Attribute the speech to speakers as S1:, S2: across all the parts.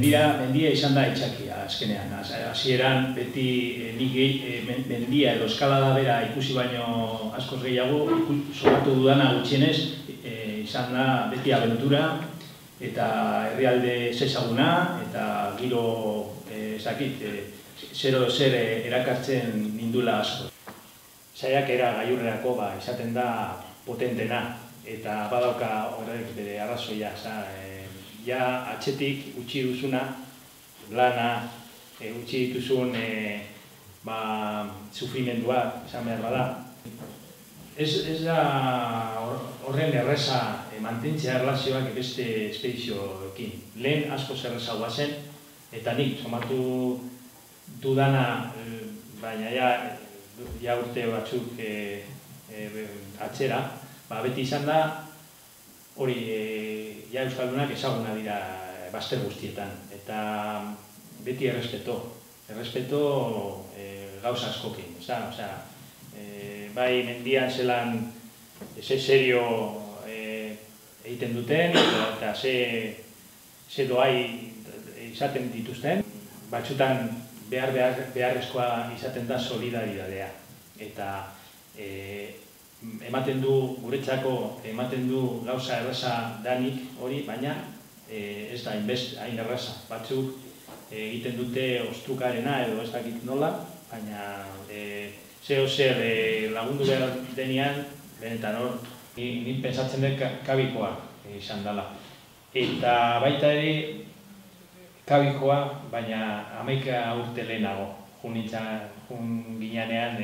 S1: mendia izan da itxakia azkenean. Hasieran beti nik mendia edo eskalada bera ikusi baino askoz gehiago, soratu dudana gutxienez, izan da beti abentura eta herrialde ezezaguna eta giro ezakit, zero zer erakartzen nindula asko. Saiakera gailurrerako izaten da potentena eta badauka horrek bere arrazoia. Ja atzetik utzi duzuna, lana, utzi dituzun sufrimendua, esan behar bada. Ez da horren erreza mantentzea erlazioak beste espedizioekin. Lehen asko zerrezagoa zen, eta nik somatu dudana, baina ja urte batzuk atzera, beti izan da, hori ja euskaldunak ezaguna dira bazter guztietan, eta beti errespeto gauza askokin. Bai mendian zelan ze serio egiten duten, eta ze doai izaten dituzten, batzutan beharrezkoa izaten da solidaridadea. Eta ematen du, guretzako, ematen du gauza erraza danik hori, baina ez da hain erraza. Batzuk egiten dute ostrukarena edo ez dakit nola, baina zeo zer lagundu behar denean, benetan hor, nik pentsatzen dut kabikoa izan dela. Eta baita ere kabikoa, baina 11 urte lehenago, jun ginean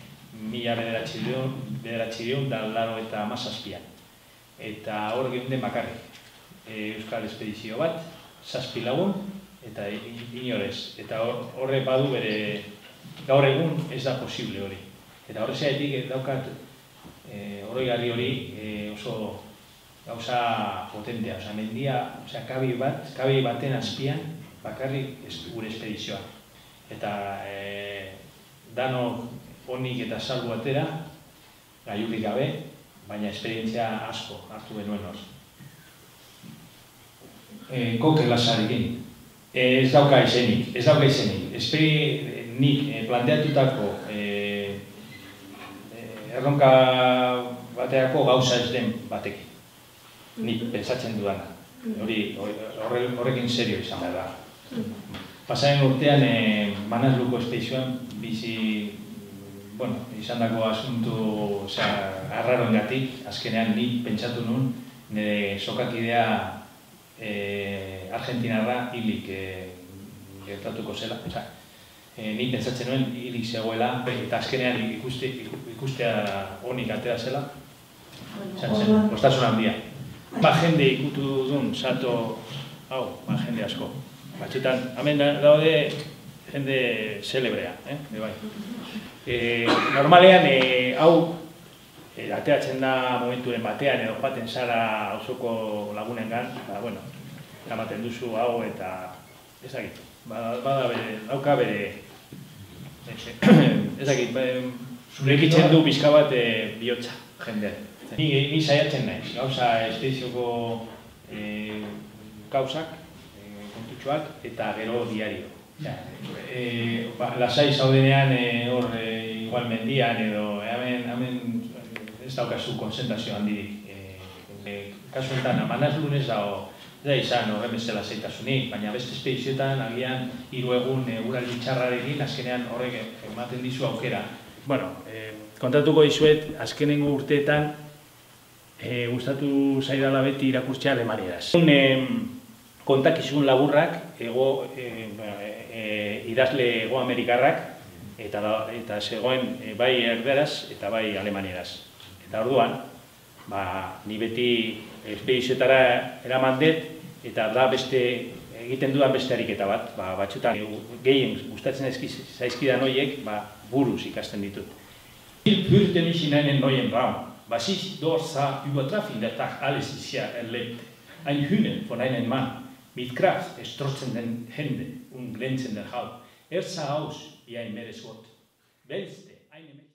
S1: 1987an. Eta hor geunden bakarrik. Euskal Espedizio bat, 7 lagun, eta inorez. Eta horre badu bere, gaur egun ez da posible hori. Eta horrezaitik daukat oroigarri hori oso gauza potentea. Mendia, kabi baten azpian bakarrik gure espedizioa. Eta danok onik eta salbu atera, gailurik gabe, baina esperientzia asko hartu genuen hor. Koke lasarekin. Ez dauka izenik. Nik planteatutako erronka bateako gauza ez den batekin. Nik pentsatzen dudana. Horrekin serio izan behar da. Pasaren urtean, Manasluko espedizioan bizi izan dako asuntu arraroengatik, azkenean nik pentsatu nuen nire sokakidea Argentinarra hilik gertatuko zela. Nik pentsatzen nuen hilik zegoela, eta azkenean ikustea honik atera zela. Postasun handia. Jende ikutu duen sato, jende asko. Batzutan, hemen daude jende zelebrea, normalean, hau ateratzen da momenturen batean edo joaten zara auzoko lagunengan, eramaten duzu hau eta ezagit, dauka bere, ezagit, zurekitzen du pixka bat bihotza jendea. Ni saiatzen naiz, gauza espedizioko gauzak, kontutxoak eta gero diario. Lasai zaudenean hor igual mendian edo hemen ez daukazu konzentrazio handirik. Kasu enten, Manaslun ez da izan horren bezala zaitasunik, baina beste espedizioetan agian 3 egun eguraldi txarrarekin azkenean horrek ematen dizu aukera. Kontatuko dizuet, azkenengo urteetan gustatu zaidala beti irakurtzea alemanieraz. Kontakizun laburrak, idazle Hego Amerikarrak, eta zegoen bai erderaz eta bai alemanieraz. Eta orduan, ni beti espedizioetara eraman dut, eta da egiten dudan beste ariketa bat, batzutan gehien gustatzen zaizkidan horiek, buruz ikasten ditut. Ich fürchte mich in einen neuen Raum, was ich dort sah, übertraf in der Tag alles bisher erlebt. Ein Hühner von einem Mann, mit Kraft, strotzenden Händen und glänzender Haut. Sah aus wie ein Meeresgott, wälzte eine